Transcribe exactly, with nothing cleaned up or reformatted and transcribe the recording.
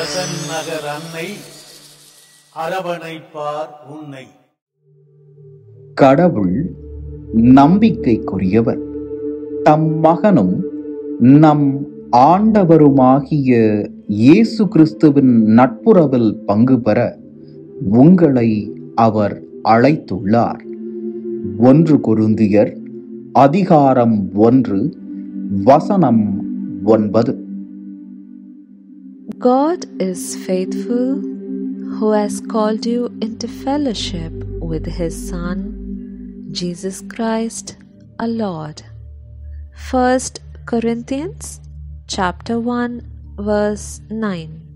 பெசன்ட் நகர் அன்னை அரவணைப்பார் உன்னை. கடவுள் நம்பிக்கைக்குரியவர். தம் மகனும் நம் ஆண்டவருமாகிய இயேசு கிறிஸ்துவின் நட்புறவில் பங்கு பெற உங்களை அவர் அழைத்துள்ளார். ஒன்று கொரிந்தியர் அதிகாரம் ஒன்று வசனம் ஒன்பது. God is faithful, who has called you into fellowship with His Son, Jesus Christ, our Lord. First Corinthians chapter one verse nine.